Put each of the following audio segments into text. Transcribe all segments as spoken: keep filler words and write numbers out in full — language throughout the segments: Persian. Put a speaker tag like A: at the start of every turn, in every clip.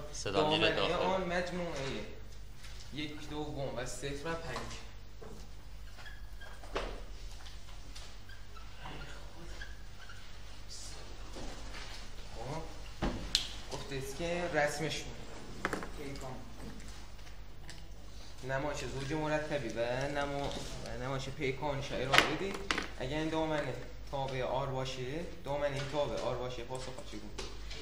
A: دامنه آن مجموعه یک دوم و صفر و پنج. گفته است که رسمش نمایش زوج مرتبی و نما نمایش پیکانش ارائه بدید. اگر این دامنه تابع آر باشه، دامنه این تابع آر باشه پاسخ چی بود؟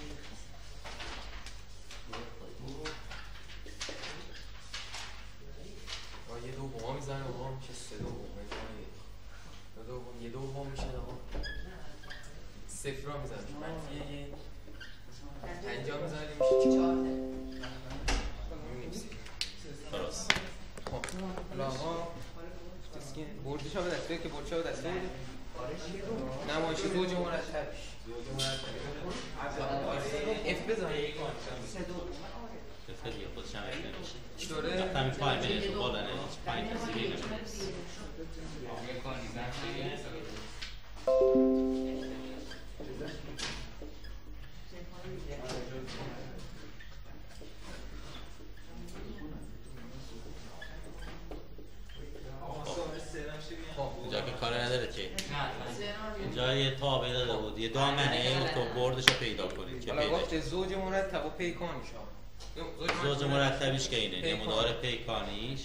A: یه دوم میزنه و میشه سه دوم، دو دوم یه دوم میشه آقا صفر را میزنه منفی یه پنجا میزنه میشه چهارده.
B: درست.
A: خب حالا آقا بردش ها به دست بگه که بردش ها به دست بگه نمایش زوج مرتبش اف بزنه
B: خیلی خودش هم اف نمیشه
A: چطوره؟
B: وقت همین پایین بره تو بالا نمیشه پایین کسی بینه اینجا که کار نداره که اینجا یه تابع داده بود یه دامنه تو بردش رو پیدا کنید که
A: حالا گفته زوج مرتب و پیکانش ها
B: زوج مرتبیش که اینه نمودار پیکانیش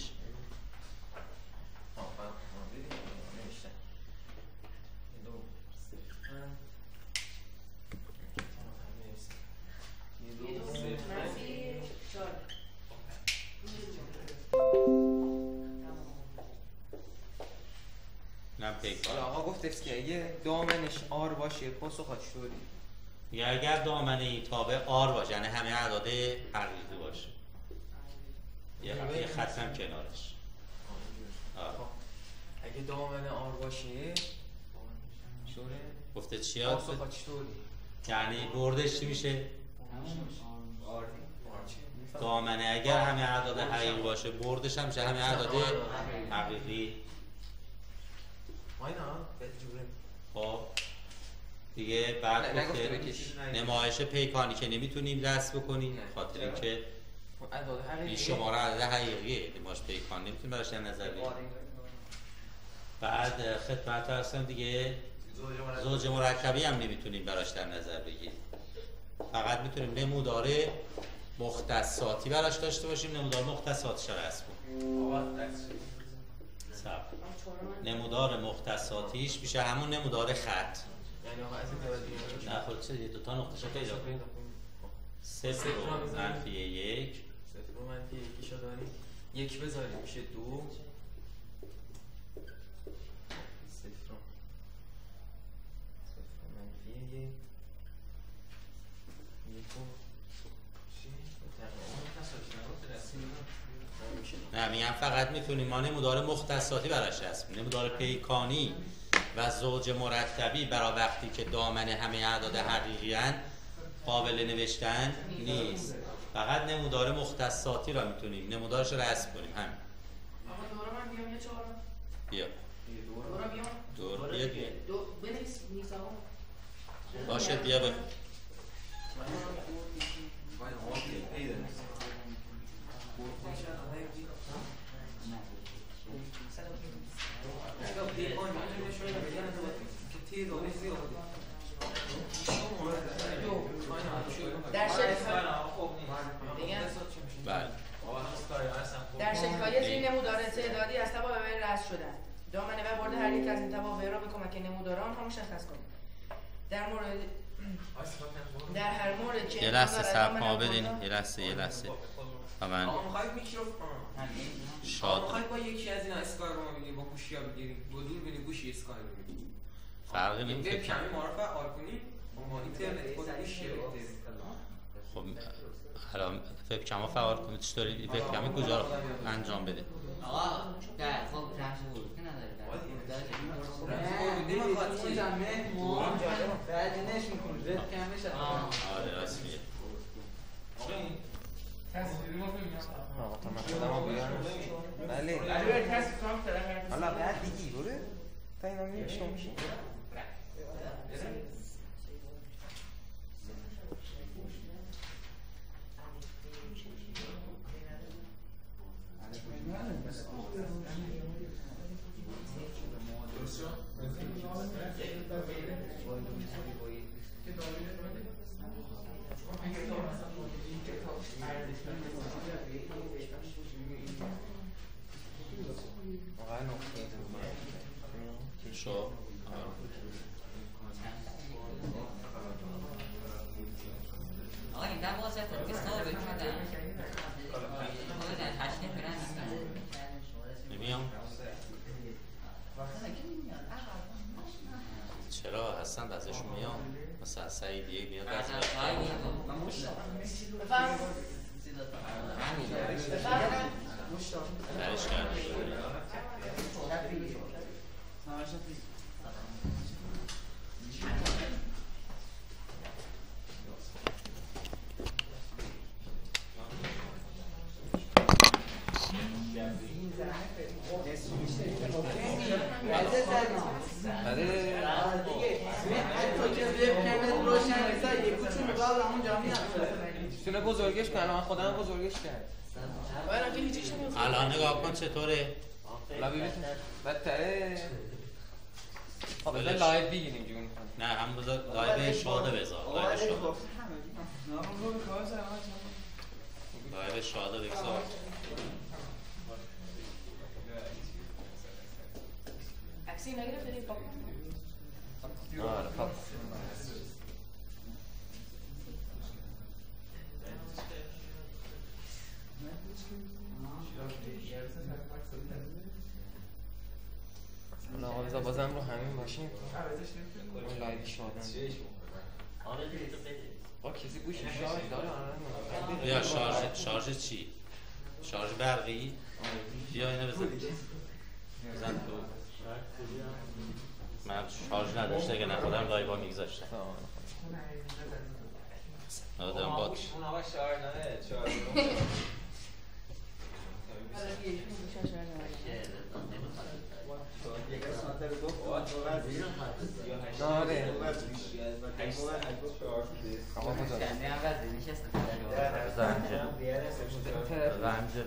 A: حالا آقا گفته است که یه دامنش آر باشه پاسخ چطوری؟
B: یا اگر دامنه ای تابع آر باشه یعنی همه اعداد حقیقی باشه یه یه خط هم کنارش.
A: اگه دامنه آر باشه چطوره؟
B: گفته چیا؟
A: پاسخ چطوری؟
B: یعنی بردش چی میشه؟ دامنه اگر همه اعداد حقیقی باشه بردش هم میشه همه اعداد حقیقی. خب دیگه بعد گفته نمایش پیکانی که نمیتونیم دست بکنیم خاطر اینکه این شماره عدد حقیقیه نمایش پیکان نمیتونیم براش در نظر بگیریم. بعد خدمت هستم دیگه زوج مرکبی هم نمیتونیم براش در نظر بگیریم فقط میتونیم نمودار مختصاتی براش داشته باشیم نمودار مختصاتش رو رسم کنیم. نمودار مختصاتیش میشه همون نمودار خط نه خود چه یه دوتا نقطه پیدا کنید صفر و منفی یک
A: صفر و منفی یکی شد داریم یک بذاریم میشه دو صفر صفر و منفی یک یک و
B: نه میگم فقط میتونیم ما نمودار مختصاتی براش رسم نمودار پیکانی و زوج مرتبی برای وقتی که دامنه همه اعداد حقیقی ان قابل نوشتن نیست فقط نمودار مختصاتی را میتونیم نمودارش رو رسم کنیم همین.
C: آقا دورا من بیام یه چهار
B: بیا
C: دورا بیام
B: دور بیا بیا
C: دو بنویس نیست آقا
B: باشه بیا بیا
C: در شکل
B: بله
C: در شکل این نمودار تعدادی از توابع رسم شدن دامنه و برده هر یک از این توابع را به کمک نمودار آنها مشخص کنید. در مورد در هر مورد که
B: یه لحظه صبر ها بدین یه لحظه یه لحظه و من شاد
A: آقا با یکی از این اسکای رو ما بگیم با گوشی ها بگیریم با دور بینیم گوشی اسکای رو بگیریم
B: فرقی نمیکنه
A: وب کمی معرفه آر کنیم با اینترنت خود گوشی رو
B: خب الان وب کما فعال کنید چطوری وب کمی کجا رو انجام بده
D: آقا در خب رمز ورود که نداره بعدینش میکنید وب کمش
B: آره راست میگه
A: آقا تا من خودم رو بیارم بله حالا بعد دیگی بره تا اینا میشه میشه واقعا نقطه
B: شو
D: آقا این دم واسه که ثابت کردن خودت تشریف برن
B: نمیام چرا هستن ازشون میام مثلا سعیدیه میاد از
C: بفرم
B: درش کرد
A: تونه بزرگش کنم من خودم بزرگش کرد
B: الان نگاه کن چطوره
A: حالا ببین بدتره خب بذار لایو بگیریم جون
B: نه هم بذار لایو شاده بذار لایو شاده لایو شاده بگذار
C: عکسی نگرفتی پاک
A: آره پاک آقا بذار بازم رو همین باشیم اون لایو شادن آقا کسی گوش شارژ داره
B: بیا شارژ شارژ چی؟ شارژ برقی؟ بیا اینو بزن بزن تو من شارژ نداشته اگه نخودم لایو ها میگذاشتم آدم بات
A: اون آقا شارژ نداره شارژ آره آقا بذار
B: رنجه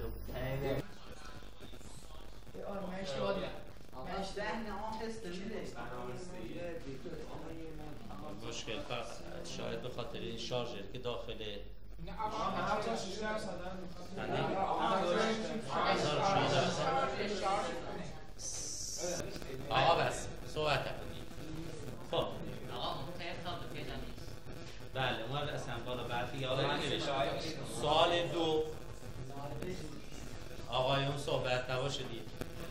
B: مشکل فقط شاید به خاطر این شارژر که داخل آقا بس صحبت کنیم خب
D: آقا تلفن تو پیدا نیست
B: بله اون اصلا بالا بعد دیگه آقا نمیشه سوال دو آقایون صحبت نباشدید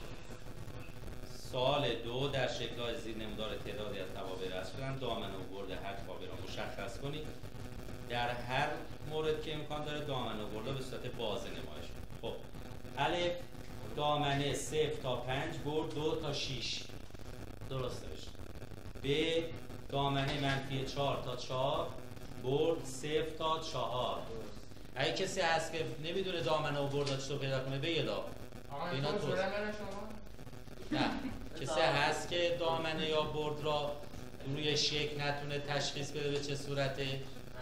B: سوال دو در شکل‌های زیر نمودار تعدادی از توابع رسم کنم دامنه و برد هر توابع را مشخص کنید در هر مورد که امکان داره دامنه و برد به صورت بازه نمایش کنید خب الف دامنه صفر تا پنج برد دو تا شیش درسته بشه ب دامنه منفی چهار تا چهار برد صفر تا چهار اگه کسی هست که نمیدونه دامنه و برد چطور پیدا کنه بگه دا اینا تو نه کسی هست که دامنه یا برد را روی شکل نتونه تشخیص بده به چه صورته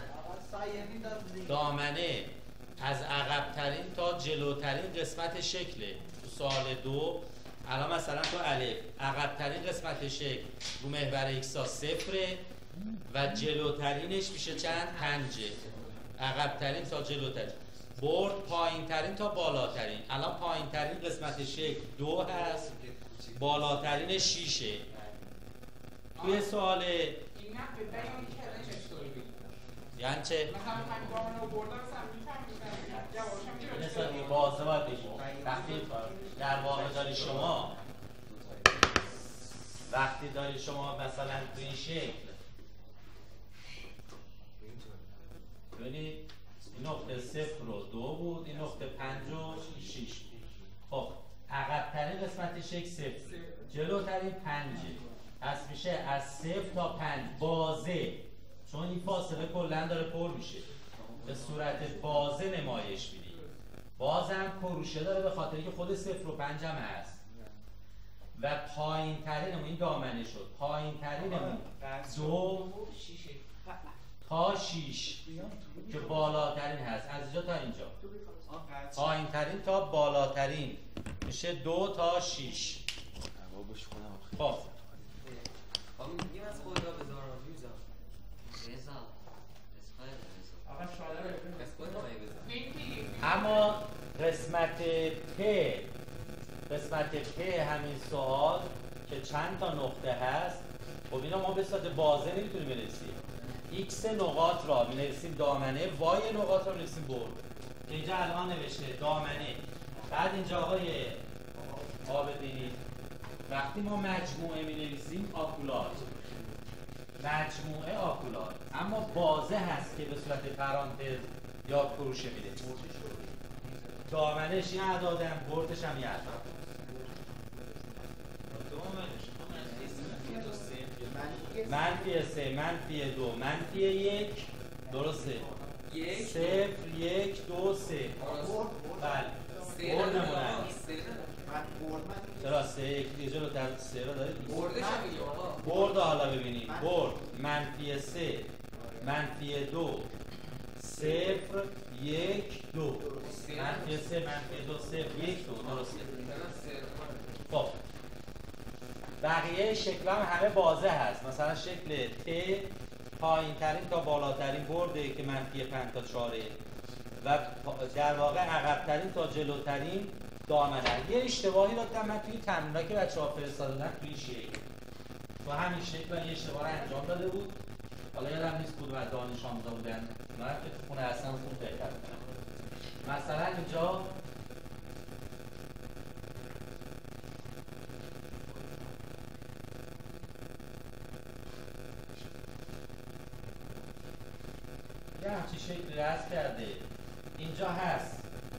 B: دامنه از عقب‌ترین تا جلوترین قسمت شکله تو سوال دو الان مثلا تو الف عقب‌ترین قسمت شکل رو محور ایکسا صفره و جلوترینش میشه چند؟ پنجه عقب‌ترین تا جلوترین برد پایین‌ترین تا بالاترین الان پایین‌ترین قسمت شکل دو هست بالاترین شیشه توی سوال یعنی چه؟ مثلا دیگه بازه باید بگیم وقتی در واقع داری شما وقتی داری شما مثلا توی این شکل ببینید این نقطه صفر و دو بود این نقطه پنج و شیش خب عقب‌ترین قسمت شکل صفر جلوترین پنجه پس میشه از صفر تا پنج بازه چون این فاصله کلا داره پر میشه به صورت بازه نمایش میدی بازم کروشه داره به خاطر که خود صفر و پنج هم هست و پایین ترینمون این دامنه شد پایین ترینمون دو تا شیش که بالاترین هست از اینجا تا اینجا پایین ترین تا بالاترین میشه دو تا شیش خب
A: میگیم از خود را بذار ریزا
D: رضا اسخای رضا
C: آقا شاده رو
A: از خود را بذار
B: اما قسمت پ قسمت پ همین سوال که چند تا نقطه هست، خب اینا ما به صورت بازه نمیتونیم بنویسیم. x نقاط را می‌نویسیم دامنه، y نقاط را می‌نویسیم برد. که اینجا الان نوشته دامنه. بعد اینجا آقای آبدینی وقتی ما مجموعه می‌نویسیم آکولات، مجموعه آکولات، اما بازه هست که به صورت پرانتز یا کروشه میده. دامنش یه عدادم، بردش هم یه عدد. منفی سه، منفی دو، منفی یک، درسته؟ صفر، یک، دو، سه. بله. برد نمونه. چرا سه یک دیگه جلو در سه رو دارید؟
A: بردش هم میگه آقا.
B: برد حالا ببینیم. برد منفی سه، منفی دو، صفر، یک، دو. منفی سه، منفی دو، صفر، یک، دو. درسته. خب بقیه شکل هم همه بازه هست. مثلا شکل ت پایین ترین تا بالاترین برده که منفی پنج تا چاره و در واقع عقب ترین تا جلوترین دامنه. یه اشتباهی دادم من توی تمرینایی که بچه‌ها فرستادن توی شکل تو همین شکل من یه اشتباه رو انجام داده بود. حالا یادم نیست کدوم از دانش آموزا بودن، من که تو خونه هستم خوب بهتر کنم. مثلا اینجا یه همچی شکلی رسم کرده. اینجا هست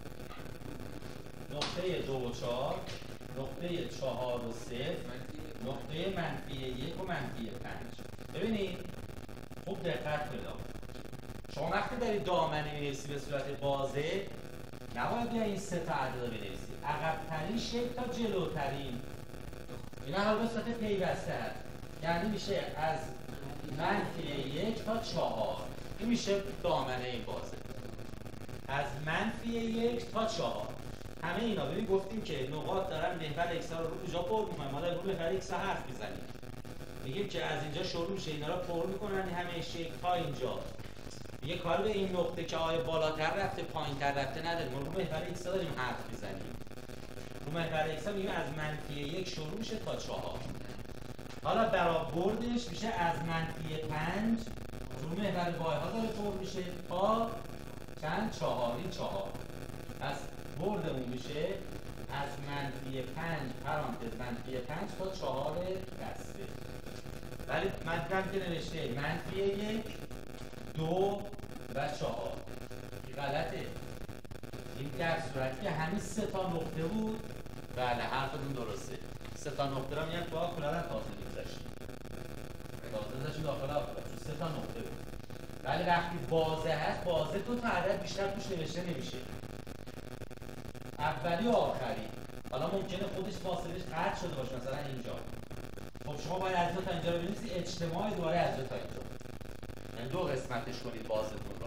B: نقطه دو و چهار، نقطه چهار و صفر، نقطه منفی یک و منفی پنج. ببینید خوب دقت کنید. شما وقتی دارید دامنه می‌نویسی به صورت بازه نباید بیا این سه تا عدد رو بنویسی. عقب‌ترین شکل تا جلوترین. اینا حالا به صورت پیوسته هست. یعنی میشه از منفی یک تا چهار. این میشه دامنه این بازه. از منفی یک تا چهار. همه اینا ببین گفتیم که نقاط دارن محور ایکس ها رو رو کجا پر میکنن. ما داریم رو محور ایکس ها حرف میزنیم. میگیم که از اینجا شروع میشه اینا رو پر میکنن همه شکل تا اینجا. یه کار به این نقطه که آیا بالاتر رفته پایینتر رفته نداریم. ما رو محور ایکس ها داریم حرف میزنیم. رو محور ایکس ها میگیم از منفی یک شروع میشه تا چهار. حالا برآوردش میشه از منفی پنج رو محور وای ها داره پر میشه تا چند چهار. این چهار. پس بردمون میشه از منفی پنج پرانتز منفی پنج تا چهار دسته. ولی مطلب که نوشته منفی یک، دو و چهار. این غلطه. این در صورتی که همین سه تا نقطه بود. بله حرفتون درسته. سه تا نقطه رو میگن تو آکولار تازه میگذاشتیم. تازه میگذاشتیم داخل آکولار چون سه تا نقطه بود. ولی وقتی بازه هست بازه دو تا عدد بیشتر توش نوشته نمیشه. اولی و آخری. حالا ممکنه خودش فاصلهش قطع شده باشه مثلا اینجا. خب شما باید از اینجا تا اینجا رو بنویسید اجتماع دوباره از اینجا تا اینجا. یعنی دو قسمتش کنید بازتون رو.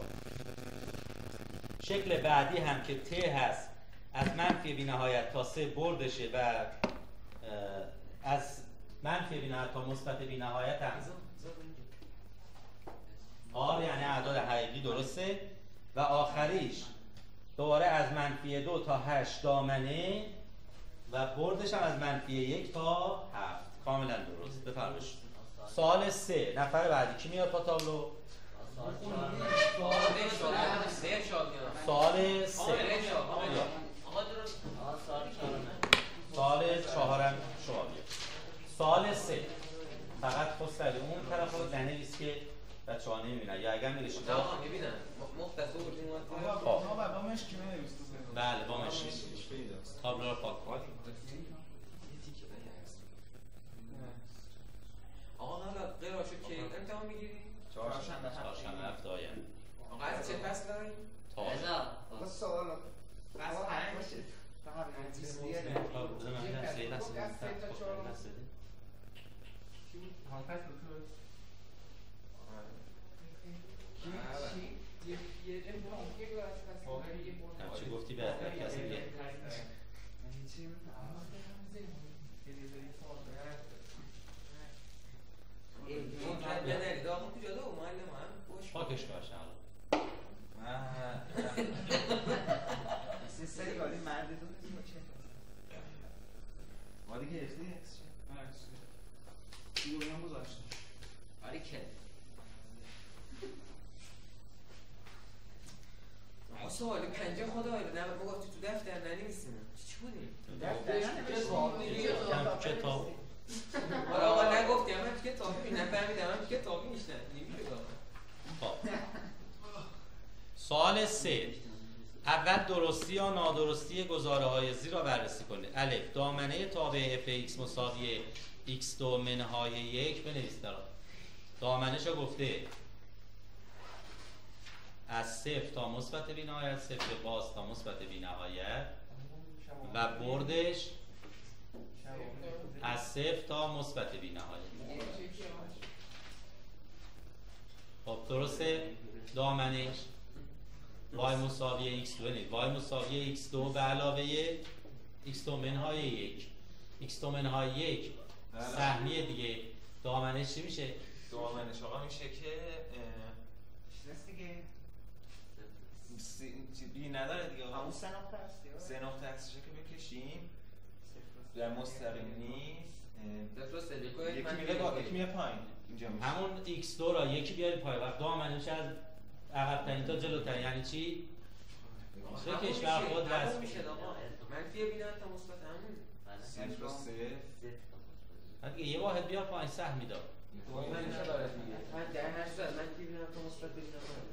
B: شکل بعدی هم که ت هست از منفی بی‌نهایت تا سه بردشه و از منفی بی‌نهایت تا مثبت بی‌نهایت هم آر یعنی اعداد حقیقی درسته و آخریش دوباره از منفی دو تا هشت دامنه و بردش هم از منفی یک تا هفت. کاملا درست. بفرمایید. سوال سه. نفر بعدی کی میاد با تابلو؟ سوال سه. سوال چهارم شما بیاد. سوال سه. فقط خواستم اون طرف رو ننویس که بچه ها نمیبینن یا اگر میرشید
A: نه آقا میبینن مختصر بودیم
E: آقا با مشکی ننویسید.
B: بله با مشکی تابلو رو پاک کن.
A: آقا حالا قرار شد که امتحان میگیریم؟
B: چهارشنبه هفته آینده.
A: آقا از چه فصل داریم؟
B: تا
E: با سوال فصل پنج فقط نتیجه
B: چی گفتی به کسی دیگه؟ پاکش باشه حالا
E: گرفتی اکس چه؟ دیگه بگم گذاشتم
D: آره که
A: ما سوال پنجه خدا آیده نه ما گفتی تو دفتر ننویسیم چی بودیم؟
B: تو کتاب
A: آره آقا نگفتی همه تو کتابی نفهمیدم همه تو کتابی میشنن نمیشه
B: خب سوال سه اول درستی یا نادرستی گزاره های زیر را بررسی کنید. الف دامنه تابع fx مساوی x دو منهای یک بنویس دارم دامنه‌شو گفته از صفر تا مثبت بی نهایت صفر باز تا مثبت بی نهایت و بردش از صفر تا مثبت بی نهایت. خب درسته دامنش y مساوی x دو نیست y مساوی x دو به علاوه x دو منهای یک x دو منهای یک سهمیه دیگه دامنش چی میشه؟
F: دامنش آقا میشه که
E: چیز دیگه
F: بی نداره دیگه آقا
E: همون سه نقطه هست دیگه
F: سه نقطه هستش که بکشیم در مستقیم نیست یکی میره با یکی میره پایین اینجا میشه
B: همون x دو را یکی بیاری پای وقت دامنش از عقب‌ترین تا جلوتر یعنی چی؟ چه کشور خود وصل
A: میشه آقا منفی بی نهایت تا مثبت همون
F: صفر و صفر
B: بعد یه واحد بیار پایین سهمی دار
A: من نداره دیگه من در هر صورت منفی بی نهایت تا مثبت بی نهایت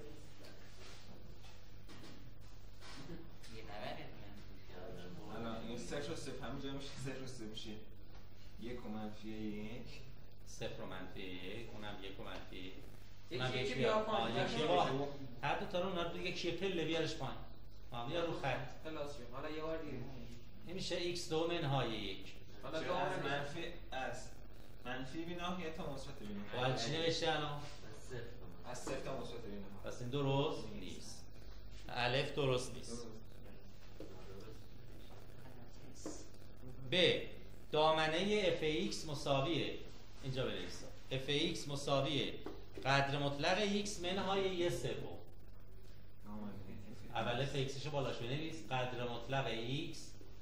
F: الان این صفر و صفر همینجا میشه صفر و صفر میشه یک و منفی یک
B: صفر و منفی یک اونم یک و منفی یک اونم
A: یکی
B: یک
A: بیار
B: بیار
A: پایین
B: یکی واحد هر دو تا رو اونا دیگه کیه پله بیارش پایین بیا رو خط
A: خلاص شد حالا یه بار دیگه
B: این میشه x دو منهای یک
A: حالا
F: از
A: دامنه
F: منفی از منفی بی نهایت تا مثبت بی نهایت
B: باید چی نوشته الان؟
F: از صفر تا مثبت بی نهایت
B: پس این درست نیست الف درست نیست ب دامنه fx مساویه اینجا بنویسم fx مساویه قدر مطلق x منهای یه سوم اول fxشو بالاش بنویس قدر مطلق x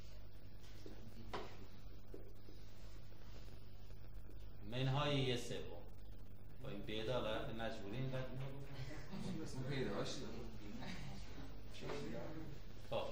B: منهای یه سوم با این بید حالا مجبوری این قدر
F: پیداش
B: خب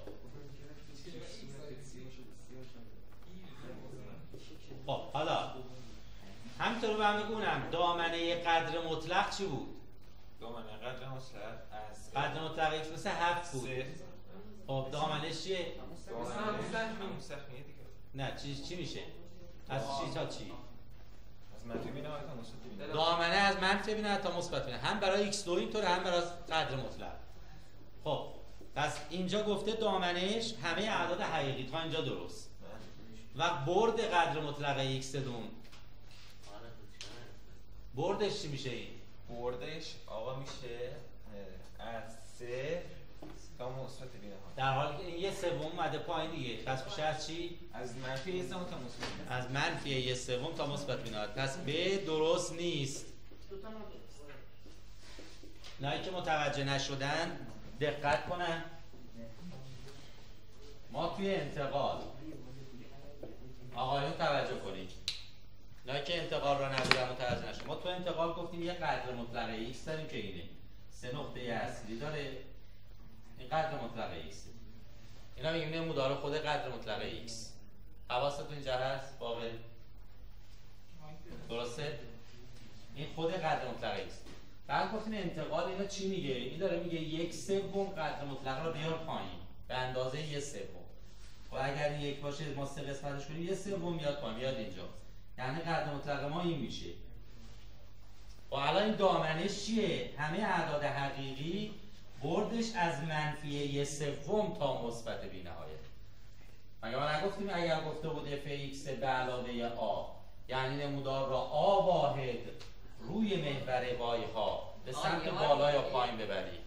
B: خب حالا همینطور رو هم بگونم دامنه قدر مطلق چی بود؟
F: دامنه قدر مطلق از
B: قدر مطلق x مثل هفت بود خب دامنش چیه؟
F: دامنه همون سهمیه دیگه
B: نه چی چی میشه؟ از چی تا چی؟
F: از منفی بی نهایت تا مثبت بی نهایت
B: دامنه از منفی بی نهایت تا مثبت بی نهایت هم برای x دو اینطوره هم برای قدر مطلق. خب پس اینجا گفته دامنش همه اعداد حقیقی تا اینجا درست و برد قدر مطلق x دوم بردش چی میشه این؟
F: بردش آقا میشه از صفر تا مثبت بی نهایت
B: در حالی که این یه سوم اومده پایین دیگه پس میشه از چی؟
F: از منفی یه سوم تا مثبت بی نهایت
B: از منفی یه سوم تا مثبت بی نهایت. پس ب درست نیست. اینایی که متوجه نشدن دقت کنن. ما توی انتقال آقایون توجه کنید. اینایی که انتقال را نبودن متوجه نشدن. ما توی انتقال گفتیم یه قدر مطلق x داریم که اینه سه نقطه اصلی داره. این قدر مطلق x اینا میگیم نمودار خود قدر مطلق x. حواستون اینجا هست باقی درسته؟ این خود قدر مطلق x. بعد گفتیم انتقال اینا چی میگه؟ این داره میگه یک سوم قدر مطلق رو بیار پایین به اندازه یک سوم. و اگر این یک باشه ما سه قسمتش کنیم یک سوم میاد پایین میاد اینجا. یعنی قدر مطلق ما این میشه. و الان این دامنش چیه؟ همه اعداد حقیقی بردش از منفی یک سوم تا مثبت بی نهایت. مگه ما نگفتیم اگر گفته بود fx به علاوه آ یعنی نمودار را آ واحد روی محور وای ها به سمت بالا یا پایین ببرید.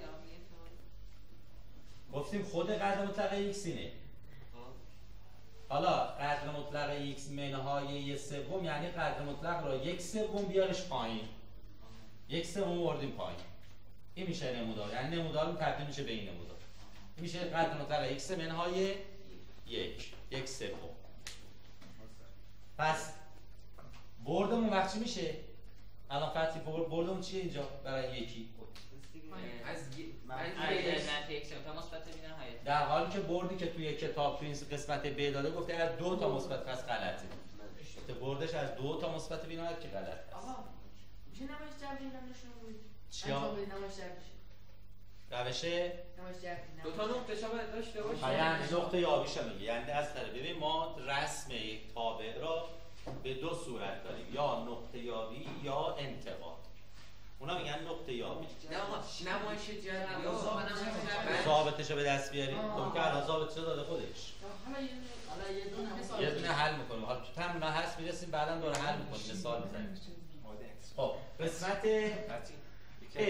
B: گفتیم خود قدر مطلق x اینه. حالا قدر مطلق x منهای یک سوم یعنی قدر مطلق را یک سوم بیارش پایین. یک سوم بردیم پایین. این میشه نمودار. یعنی نمودار تبدیل میشه به این نمودار. این میشه قدر مطلق x منهای یک یک سوم. پس بردمون وقت چی میشه؟ الان فتحی بردمون چیه اینجا برای یکی؟
A: از
D: منفی یک تا مثبت بی نهایت.
B: در حالی که بردی که توی کتاب توی این قسمت ب داده گفته از دو تا مثبت پس غلطه. تو بردش از دو تا مثبت بی نهایت که غلط.
C: آقا میشه نمایش جبری نمیشون بود.
B: چیا؟
C: نمایش جبری.
B: روش
C: نمایش جبری.
A: دو تا نقطه شابه داشته باشه.
B: یعنی نقطه یابیشو میگه. یعنی از طرف ببین ما رسم یک تابع را به دو صورت داریم، یا نقطه یابی یا انتقاد. اونا میگن نقطه یابی.
A: نه آقا نمایش جبری یا نمایش
B: ثابتشو به دست بیاریم. تو که الان ثابتشو داده خودش.
C: حالا یه دونه
B: یه دونه حل میکنیم. حالا تو تمرین هست میرسیم بعداً دوره حل میکنیم. مثال میزنیم. خب قسمت پ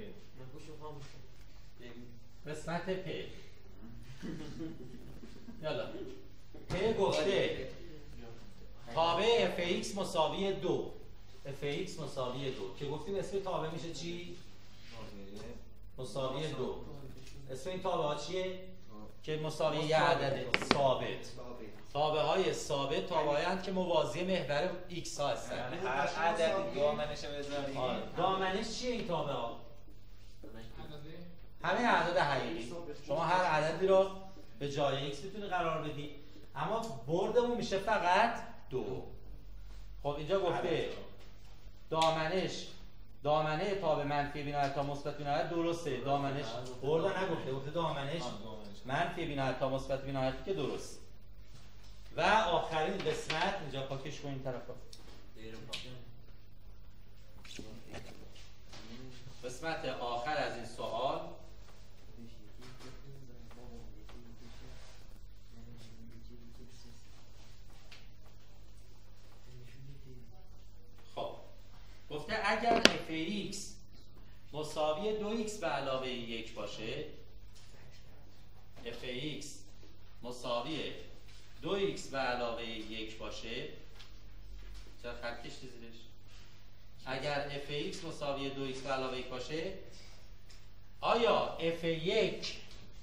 B: قسمت پ یالا پ گفته تابع اف ایکس مساوی دو، اف ایکس مساوی دو که گفتیم اسم تابع میشه چی؟ مساوی دو. اسم این تابع ها چیه؟ که مساوی یه عدد ثابت. تابع های ثابت تابع هایند که موازی محور ایکس ها هستن.
F: هر عدد دامنش رو بذاریم.
B: دامنش چیه این تابع ها؟ همه اعداد حقیقی. شما هر عددی رو به جای ایکس میتونی قرار بدی، اما بردمون میشه فقط دو. خب اینجا گفته دامنش دامنه تابع منفی بی نهایت تا مثبت بی نهایت درسته. دامنش برد نگفته، گفته دامنش منفی بی نهایت تا مثبت بی نهایت که درست. و آخرین قسمت اینجا پاکش کنیم طرفا. قسمت آخر از این سوال خب گفته اگر اف ایکس مساوی دو ایکس به علاوه یک باشه، اف ایکس مساوی دو ایکس به علاوه یک باشه، چرا خط کشیدی زیرش؟ اگر اف ایکس مساوی دو ایکس به علاوه یک باشه، آیا اف یک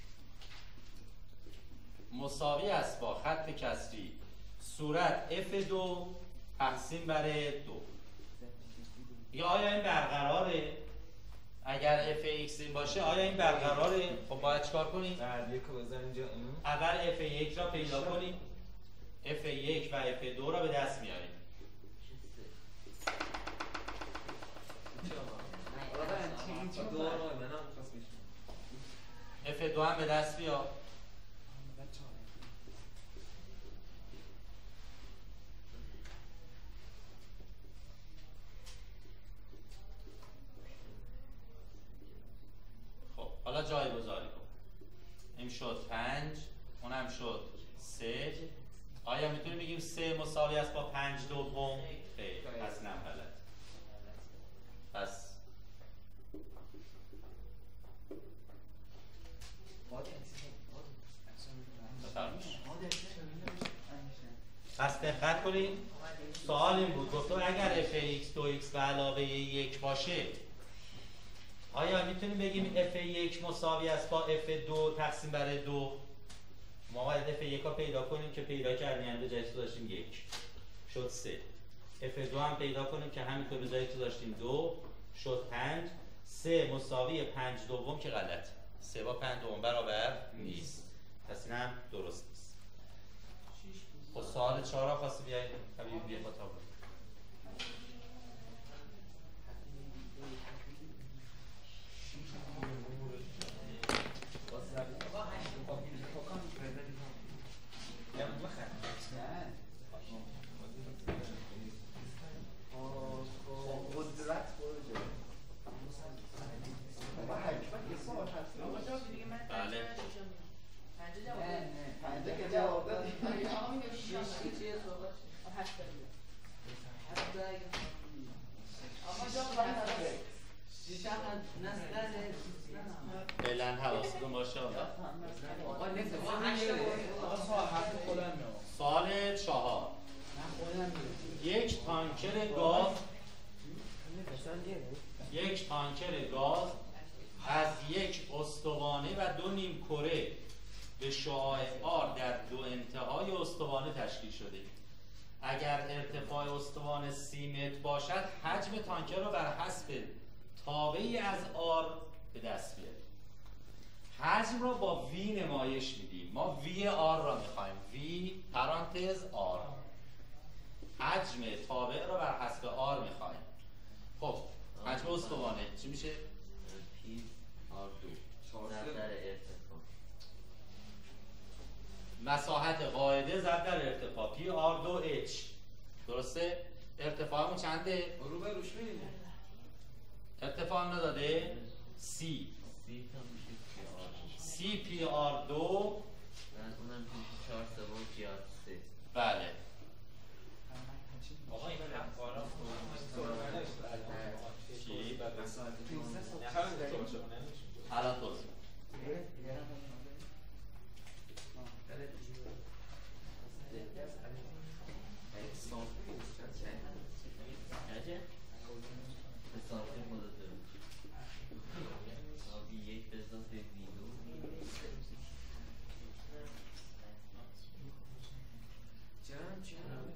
B: مساوی است با خط کسری صورت اف دو تقسیم بر دو، یا آیا این برقراره؟ اگر اف ایکس این باشه آیا این برقراره؟ خب باید چکار کنیم؟
F: بعد یک رو بذار اینجا.
B: اول اف یک را پیدا کنیم، اف یک و اف دو را به دست میاریم. اف دو هم به دست بیار. خب حالا جای گذاری کن. این شد پنج، اونم شد سه. آیا میتونیم بگیم سه مساوی است با پنج دوم؟ خیر، پس نم غلط. پس پس دقت کنید، سوال این بود، گفتم اگر اف ایکس دو ایکس به علاوه یک باشه، آیا میتونیم بگیم اف یک مساوی است با اف دو تقسیم بر دو؟ ما باید اف یک ها پیدا کنیم که پیدا کردیم، یعنی به جای تو داشتیم یک شد سه. اف دو هم پیدا کنیم که همینطور به جای تو داشتیم دو شد پنج. سه مساوی پنج دوم که غلط، سه با پنج دوم برابر نیست، پس این هم درست نیست. خب سوال چهار را خواستی بیایید حبیبی بیا با تابلو. فعلا حواستون باشه. سوال چهار، یک تانکر گاز یک تانکر گاز از یک استوانه و دو نیم کره به شعاع آر در دو انتهای استوانه تشکیل شده. اگر ارتفاع استوانه سی متر باشد حجم تانکر رو بر حسب تابعی از آر به دست بیاریم. حجم رو با وی نمایش میدیم. ما وی آر را میخوایم. وی پرانتز آر. حجم تابع رو بر حسب آر میخوایم. خب حجم استوانه چی میشه؟
G: پی آر دو ضرب در ارتفاع.
B: مساحت قاعده ضرب در ارتفاع پی آر دو اچ. درسته؟ ارتفاعمون چنده؟
A: رو به روش میدیم.
B: ارتفاع نداده؟ سی.
G: سی تا میشه پی آر
B: سی پی آر دو.
G: اونم میشه چهار سوم پی آر سه.
B: بله.
F: آقا این همکارا
B: چی؟
F: چند توجه
B: الان توضیح.
G: به سانتی مدت آبی یک به اضافه وی دو
A: جمع جمع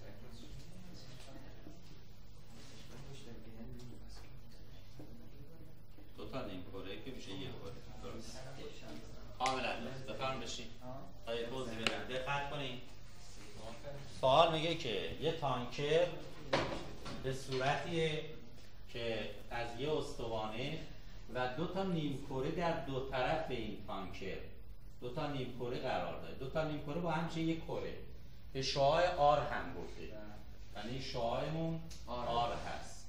B: دو تا نیم کره که میشه یک کره. درست. کاملا بفرم بشین. تا یه توضیح بدم. دقت کنین. سوال میگه که یه تانکر به صورتیه که از یه استوانه و دو تا نیم کره در دو طرف این تانکر دو تا نیم کره قرار داره. دو تا نیم کره با هم میشه یک کره. به شعاع آر هم گفته. یعنی شعاعمون آر هست.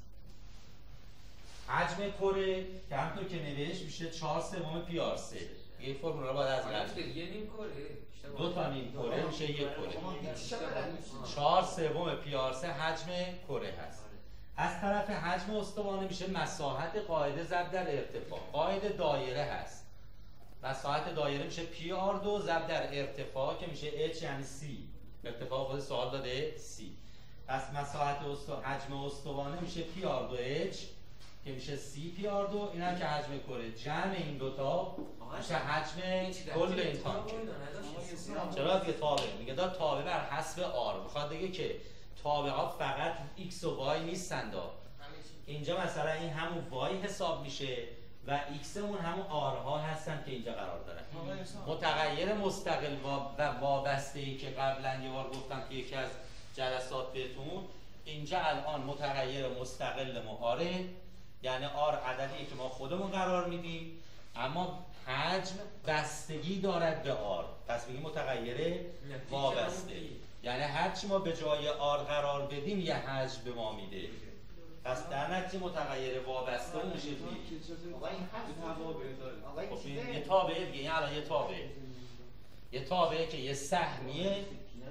B: حجم کره که همطور که نوشت میشه چهار سوم پی آر سه. این فرمول رو باید از قبل.
A: یه نیم کره.
B: دو تا نیم کره میشه یک کره. چهار سوم پی آر سه حجم کره هست. از طرف حجم استوانه میشه مساحت قاعده ضرب در ارتفاع. قاعده دایره هست. مساحت دایره میشه پی آر دو ضرب در ارتفاع که میشه اچ یعنی سی. ارتفاع خود سوال داده سی. پس مساحت استو... حجم استوانه میشه پی آر دو اچ که میشه سی پی آر دو. این هم که حجم کره. جمع این دوتا میشه حجم کل این تانکر. چرا دیگه تابع میگه دار تابع بر حسب آر. میخواد بگه که تابع ها فقط ایکس و وای نیستند. اینجا مثلا این همون وای حساب میشه و ایکس مون همون آر ها هستن که اینجا قرار دارن. متغیر مستقل و وابسته ای که قبلا یه بار گفتم که یکی از جلسات بهتون، اینجا الان متغیر مستقل ما آره، یعنی آر عددی که ما خودمون قرار میدیم اما حجم بستگی دارد به آر. پس بگیم متغیر وابسته، یعنی هرچی ما به جای آر قرار بدیم یه حجم به ما میده. پس در نتیجه متغیر وابسته اون میشه بی.
F: آقا این توابع داره.
B: خب این یه تابعه دیگه، این الان یه تابعه یه تابعه که یه سهمیه.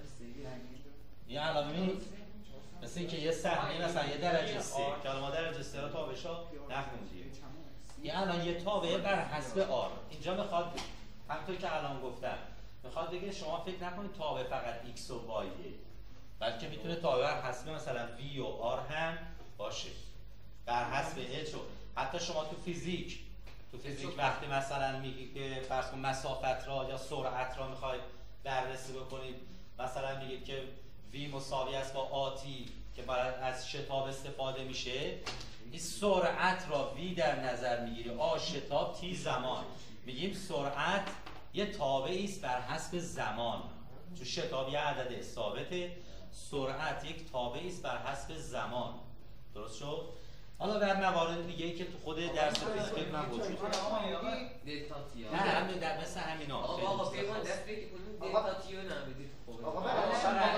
B: این الان ببینید مثل اینکه یه سهمیه مثلا یه درجه سه که الان ما درجه سه رو تابعشا نخوندیم. این الان یه تابعه بر حسب آر. اینجا میخواد همونطور که الان گفتم میخواد بگه شما فکر نکنید تابع فقط ایکس و وایه، بلکه میتونه تابع بر حسب مثلا وی و آر هم باشه، بر حسب اچ. حتی شما تو فیزیک تو فیزیک وقتی مثلا میگی که فرض کن مسافت را یا سرعت را میخواید بررسی بکنید، مثلا میگید که وی مساوی است با آتی که برای از شتاب استفاده میشه، این سرعت را وی در نظر میگیری، آ شتاب تی زمان. میگیم سرعت یه تابعی است بر حسب زمان، چون شتاب یه عدد ثابته، سرعت یک تابعی است بر حسب زمان. درست شد؟ حالا در موارد دیگه ای که تو خود درس فیزیک من وجود داره.
A: دلتا تی.
B: نه همین در مثل همینا.
A: آقا آقا پیمان دست بگی کنیم دلتا تی رو نمیدید.
H: آقا من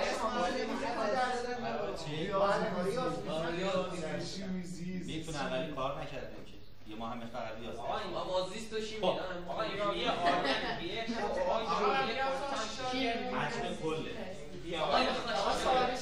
B: میتونم ولی کار نکردیم که یه ما همه فقط ریاضی.
A: آقا این آوازیست و شیمی.
F: آقا این یه آرمان یه آقا
B: حجم کله.
A: آقا این
C: آقا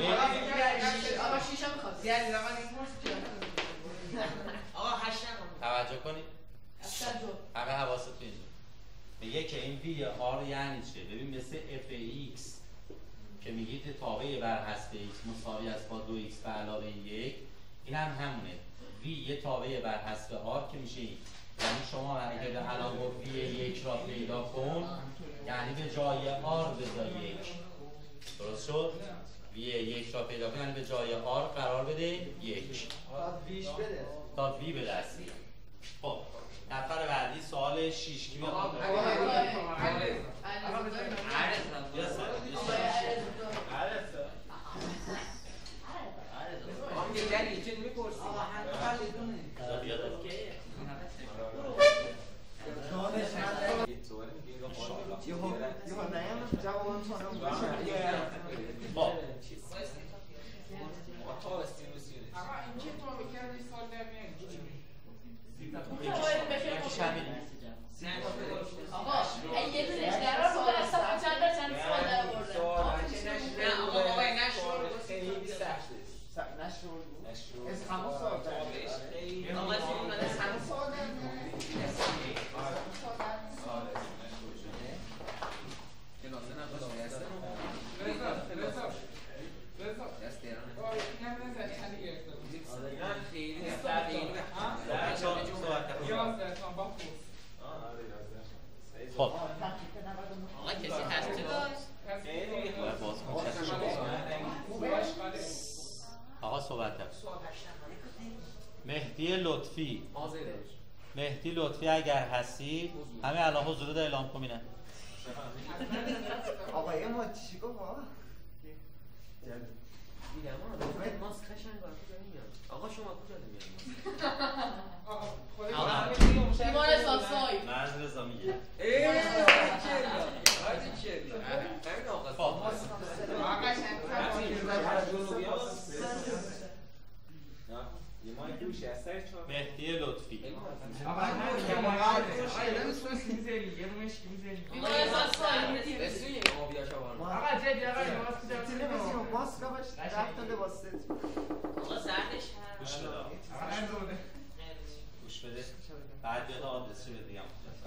C: شیشم میخواد. یعنی زمان این کورس آقا هشتم
B: توجه کنید. همه حواستون اینجا. میگه که این وی آر یعنی چه؟ ببین مثل اف ایکس که میگید تابع بر حسب ایکس مساوی است با دو ایکس به علاوه یک، این هم همونه. وی یه تابع بر حسب آر که میشه این. یعنی شما اگه به علاوه وی یک را پیدا کن، یعنی به جای آر بذار یک. درست شد؟ وی یک را پیدا کنید، یعنی به جای آر قرار بده یک
H: تا ویش بده
B: تا وی به دست بیاد. خب نفر بعدی سوال شش کی میخواد؟ خب آقا صحبت کرد. مهدی لطفی مهدی لطفی اگر هستی همه الان حضور ده اعلام کن بینه.
H: آقای ما چی گفت آقا؟
A: آقا شما کجا میاد؟
C: بیمار ساسای
B: مرز رضا میگه
A: ای آجی چه همین آقا
B: خب مهدی لطفی
C: بیمار ساسای
A: بسوی آبیا شوار
C: آقا جدی آقا نماز کجا
H: تلویزیون باز کاش رفت داده واسه
D: آقا سردش
B: گوش بده گوش بده بعد بیاد آدرس چی بده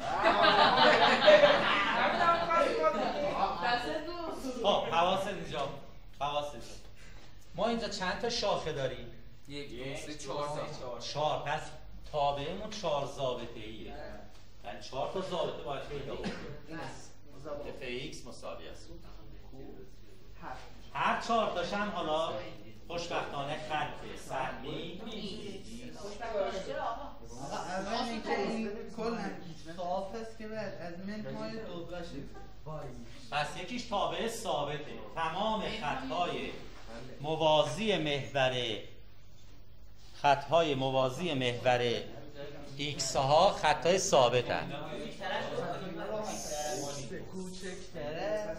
B: خب حواست اینجا حواست اینجا ما اینجا چند تا شاخه داریم؟
A: یک دو سه چهار
B: چهار. پس تابعمون چهار ضابطه ایه، یعنی چهار تا ضابطه باید پیدا کنیم که فی ایکس مساوی است. هر چهار تاش هم حالا خوشبختانه خط سهمی نیست.
H: آقا اول اینکه این کل صاف است که بعد از منهای دو باشه.
B: پس یکیش تابع ثابته. تمام خطهای موازی محور خطهای موازی محور ایکس ها خطهای ثابت هستند.
H: کوچکتره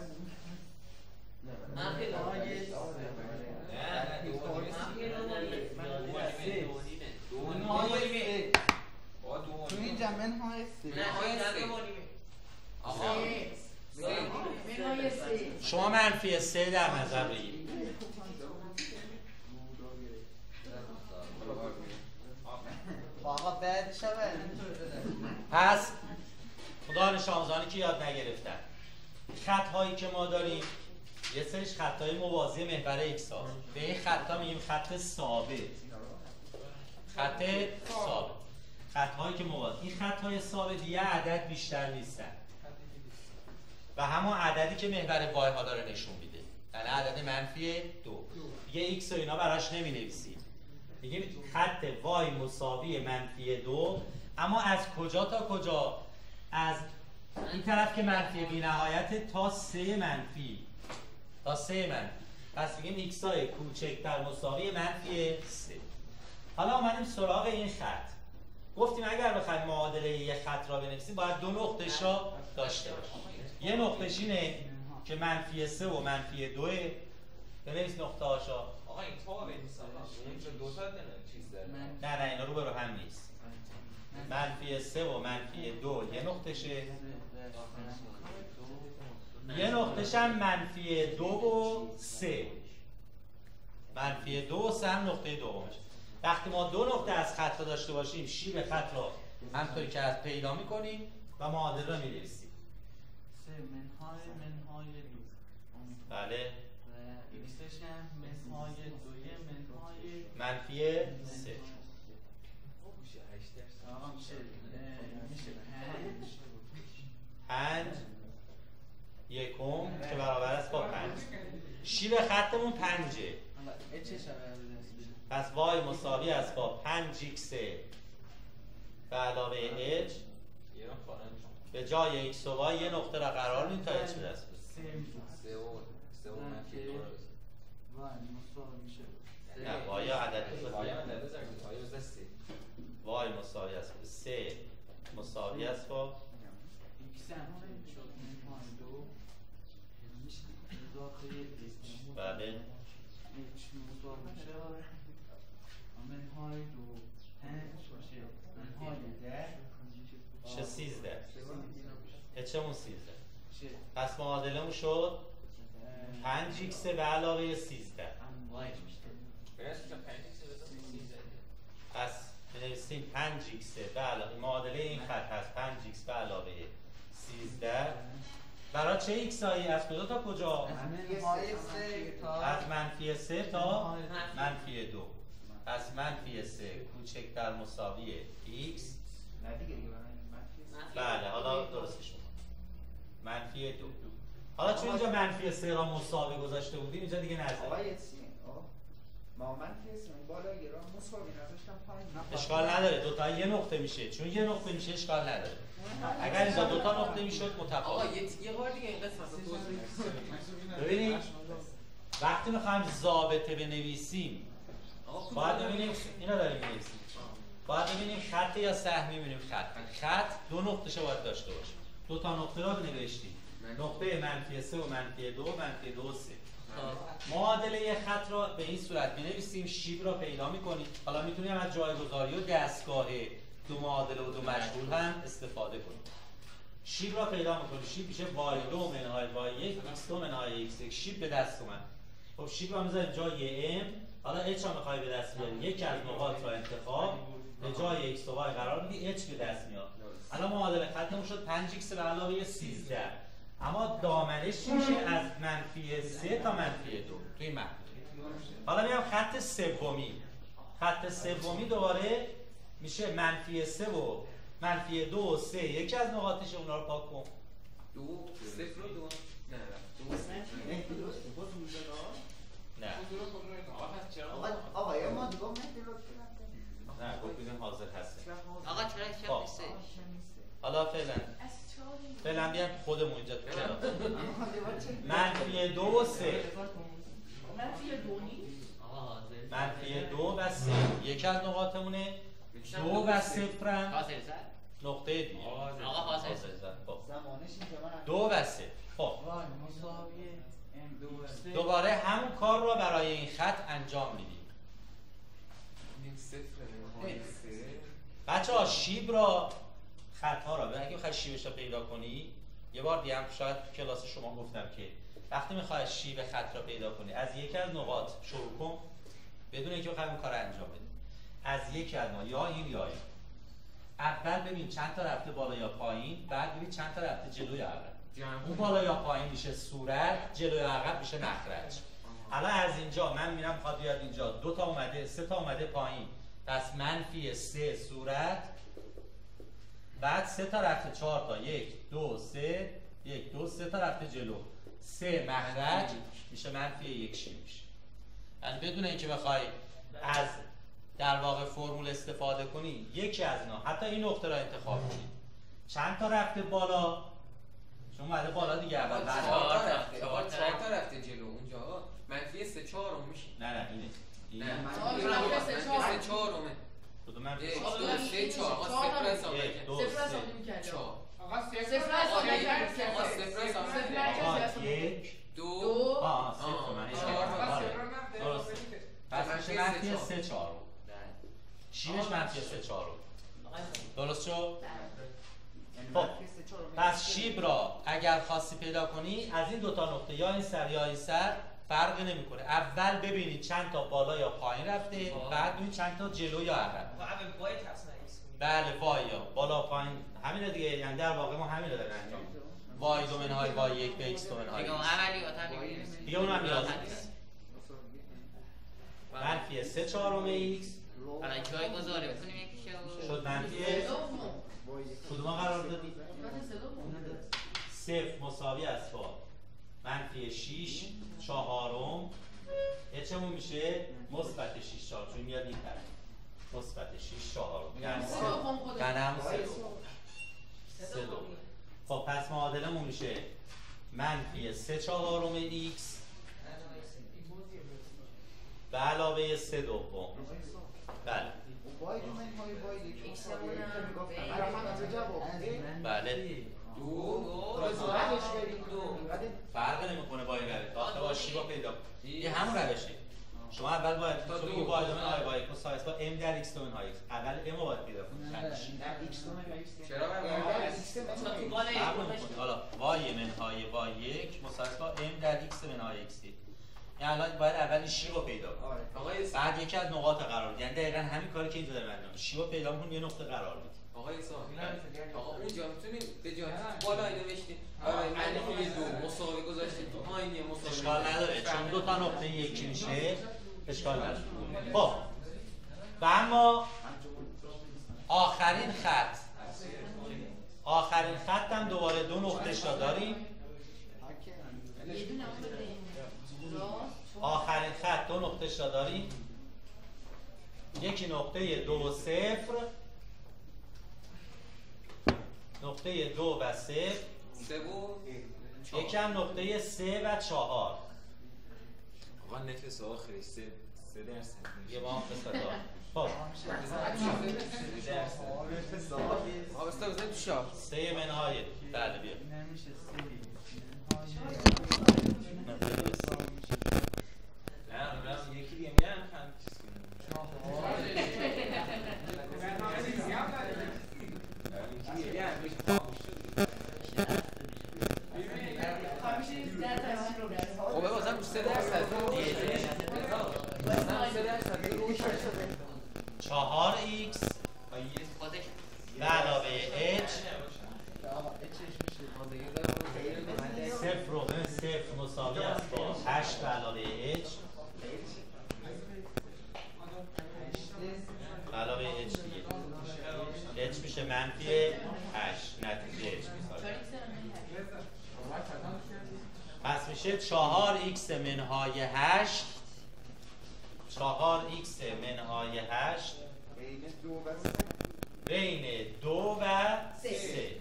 H: تو اینجا منهای سه
B: شما منفی سه در نظر بگیرید.
H: آقا بعد شبه
B: پس دانش آموزانی که یاد نگرفتن خط هایی که ما داریم یه سریش خط های موازی محور ایکس ها، به این خط ها میگیم خط ثابت. خط ثابت خط هایی که موازی، این خط های ثابت یه عدد بیشتر نیستن و همون عددی که محور وای ها داره نشون میده، یعنی عدد منفی دو. یه ایکس و اینا براش نمی نویسیم، میگیم خط وای مساوی منفی دو. اما از کجا تا کجا؟ از این طرف که منفی بی نهایت تا سه منفی تا سه منفی. پس میگیم ایکس های کوچکتر مساوی منفی سه. حالا اومدیم سراغ این خط، گفتیم اگر بخوایم معادله یه خط را بنویسیم باید دو نقطه‌اش را داشته باشیم. یه نقطه‌ش اینه که منفی سه و منفی دوه. بنویس نقطه هاشا.
F: آقا این تا بنویسم اون چه دو تا چیز داره.
B: نه نه اینا رو برو هم نیست. منفی سه و منفی دو یه نقطه‌شه، یه نقطه‌ش هم منفی دو و سه. منفی دو و سه هم نقطه دومش. وقتی ما دو نقطه از خط داشته باشیم شیب خط رو همطوری که از پیدا می‌کنیم و معادله رو می‌نویسیم.
H: سه منهای منهای دو.
B: بله.
H: ایکسش هم منهای دوی منهای
B: منفی سه.
H: آقا میشه میشه پنج
B: پنج یکم که برابر است با پنج. شیب خطمون پنجه. پس وای مساوی است با پنج ایکس به علاوه اچ. به جای ایکس و وای یه نقطه را قرار میدیم تا اچ به دست برسیم.
G: سه و منفی دو رو بزن.
B: نه وای عدد
F: وای عدد بزنید. وای بزن سه.
B: وای مساوی است با سه مساوی است با بله چه سیزده اچمون سیزده. پس معادلمون شد پنج ایکس به علاوه سیزده. پس بنویسیم پنج ایکس به علاوه معادله این خط هست پنج ایکس به علاوه سیزده برای چه ایکس هایی؟ از کجا تا کجا؟ از منفی سه تا منفی دو. پس منفی سه کوچکتر مساوی ایکس. بله حالا درستش میکنم. منفی دو. حالا چون اینجا منفی سه را مساوی گذاشته بودیم اینجا دیگه نزدیم.
I: ما منفی سه بالا یه را مساوی نذاشتم پایین.
B: اشکال نداره دوتا یه نقطه میشه. چون یه نقطه میشه اشکال نداره. اگر اینجا دوتا نقطه میشد متفاوت.
A: آقا یه بار دیگه این قسمت رو
B: ببینید وقتی میخوایم ضابطه بنویسیم باید ببینیم اینا داریم بنویسیم. باید ببینیم خط یا سهمی میبینیم خط. خط دو نقطه باید داشته باشه. دو تا نقطه را بنوشتیم. نقطه منفی سه و منفی دو منفی دو و سه. معادله یه خط را به این صورت بنویسیم. شیب را پیدا میکنیم. حالا میتونیم از جایگذاری و دستگاه دو معادله و دو مجهول هم استفاده کنیم. شیب را پیدا میکنیم. شیب میشه وای دو منهای وای یک ایکس دو منهای ایکس یک. شیب به دست اومد. خب شیب را میذاریم جای ام. حالا اچ را میخوای به دست بیاری. یکی از نقاط را انتخاب به جای ایکس و وای قرار میدی اچ به دست میاد. الان معادله خطمون شد پنج ایکس به علاوه سیزده. اما دامنش میشه از منفی سه تا منفی دو توی متن. حالا میام خط سومی. خط سومی دوباره میشه منفی سه و منفی دو و سه. یکی از نقاطش اونا رو پاک کن.
A: دو صفر و دو نه دو صفر
B: نه
I: آقا یه ما دیگه مهدی رو
B: نه گفتیم حاضر هستیم.
D: آقا چرا شب نیسته؟
B: حالا فعلا فعلا بیان خودمون اینجا تو کلاس. منفی دو و سه.
C: منفی دو نیست؟
B: منفی دو و سه یکی از نقاطمونه. دو و صفرن نقطه دیگه.
D: آقا حاضر
I: زمانش اینجا
B: دو و سه. خب دوباره همون کار رو برای این خط انجام میدیم. بچه ها شیب را خط ها را اگه میخوای شیبش را پیدا کنی یه بار دیگه هم شاید تو کلاس شما گفتم که وقتی میخوای شیب خط را پیدا کنی از یکی از نقاط شروع کن بدون اینکه بخوای اون کار انجام بدی. از یکی از نقاط یا این یا این. اول ببین چند تا رفته بالا یا پایین. بعد ببین چند تا رفته جلو یا عقب. اون بالا یا پایین میشه صورت. جلو یا عقب میشه مخرج. الان از اینجا من میرم میخواد بیاد اینجا دو تا اومده سه تا اومده پایین. پس منفی سه صورت. بعد سه تا رفته چهار تا یک دو سه یک دو سه تا رفته جلو سه مخرج میشه منفی یک شیب میشه. یعنی بدون اینکه بخوای از در واقع فرمول استفاده کنی یکی از اینا حتی این نقطه را انتخاب کنی. چند تا رفته بالا؟ چون اومده بالا دیگه اول بعد
A: چهار تا رفته. آقا چهار تا رفته جلو اونجا منفی سه چهارم میشه.
B: نه نه اینه. این
A: نه
C: منفی
A: سه چهارمه.
B: کدوم منفی؟
A: یک دو سه چهار. آقا صفر حساب
B: یک دو
C: صفر حساب
B: سه
C: می‌کرد.
A: چهار.
E: آقا صفر
C: صفر حساب می‌کرد.
A: آقا صفر حساب
B: آقا
A: می‌کرد.
B: یک
A: دو
C: دو
B: آه صفر من درست. پس میشه منفی سه چهارم. شیبش منفی سه چهارم. درست شد؟ خب پس شیب را اگر خواستی پیدا کنی از این دوتا نقطه یا این سر یا این سر فرقی نمیکنه. اول ببینید چند تا بالا یا پایین رفته بعد ببینید چند تا جلو یا عقب. بله وای یا بالا پایین همینه دیگه. یعنی در واقع ما همین رو داریم انجام میدیم. وای دو منهای وای یک به ایکس دو منهای
D: دیگه اون عملیات هم می‌بینیم.
B: دیگه اونم نیاز نیست. منفی سه چهارم ایکس
D: الان جای گذاری بکنیم یکیشو
B: شد منفی کدوم قرار دادی؟ صفر مساوی است با منفی شش چهارم اچمون میشه مثبت شش چهارم چون میاد این طرف مثبت شش چهارم یعنی قلم سه دو سه دو. خب پس معادلمون میشه منفی سه چهارم ایکس به علاوه سه دوم. بله بله فرق نمیکنه با این روش. داخل با شیوا پیدا یه همون روشه. شما اول باید تو بگی با ادامه آی با یک مساوی با ام در ایکس دومن های ایکس. اول ام رو باید پیدا کنید.
I: نه ایکس دومن های ایکس.
A: چرا
B: باید حالا وای منهای وای یک مساوی با ام در ایکس منهای ایکس. یعنی الان باید اول شیوا پیدا کنید. بعد یکی از نقاط قرار بدید. یعنی دقیقاً همین کاری که اینجا داریم انجام میدیم. شیوا پیدا می‌کنید یه نقطه قرار بدید.
A: آقا ایسا آقا اونجا میتونید به جای بالا نوشتید آره منفی دو مساوی گذاشتید تو آینه مساوی
B: اشکال نداره چون دو تا نقطه یکی میشه اشکال نداره. خب و اما آخرین خط آخرین خط هم دوباره دو نقطه را داریم. آخرین خط دو نقطه را داریم. یکی نقطه دو صفر نقطه دو و صفر
A: سه بود
B: یکم نقطه سه و چهار.
F: آقا نفس آخری سه سه درصد
B: یه با هم قسمت دار. خب
F: سه درصد
A: آقا بسته بزنید تو شاه
B: سه منهای بله بیا
H: نمیشه
F: نه نه یکی دیگه میگم هم چیز
A: خب بازم سه درصد
B: چهار ایکس به علاوه اچ صفر رو به صفر مساوی است با هشت به علاوه اچ به علاوه اچ دیگه اچ میشه منفی هشت نتیجه اچ میساوی. پس میشه چهار ایکس منهای هشت چهار ایکس منهای هشت
I: بین دو و سه
B: بین دو و سه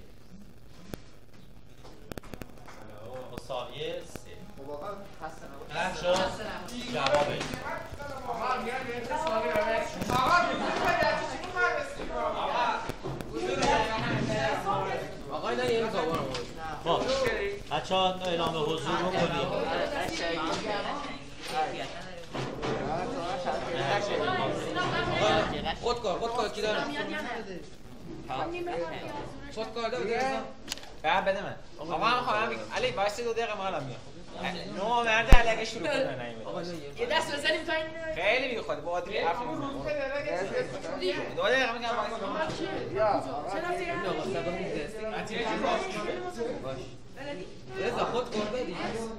B: مساوی سه.
I: خب آقا خسته نباشید.
B: رد شد جوابه
A: آقا اینا یه زبان
B: خب بچه ها اعلام حضور رو کنیم.
A: خودکار خودکار کی داره؟ خودکار داره؟
F: بعد بده من آقا من خواهم علی واسه دو دقیقه ما الان میام نو مرد علیه شروع کنه
C: یه دست بزنیم تا این
F: خیلی میخواد با عادی حرف میزنه دو دقیقه میگم
I: یا
A: رضا خودکار بدی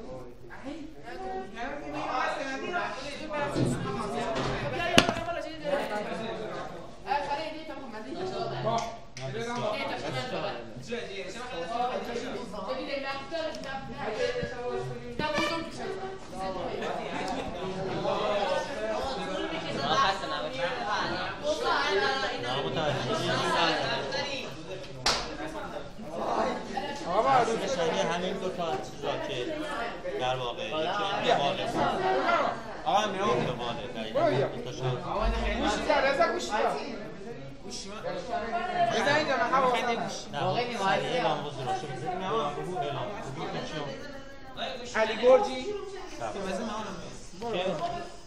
B: همین دو تا چیزا که در واقع یکی انتقاله
F: آقا میام
B: انتقاله دقیقا این تا شد
I: گوشی دار رضا گوشی دار بزنید من هوا خیلی گوشی
B: واقعا می‌خواد اعلام حضور رو بزنیم اعلام حضور اعلام حضور
I: علی گرجی
B: که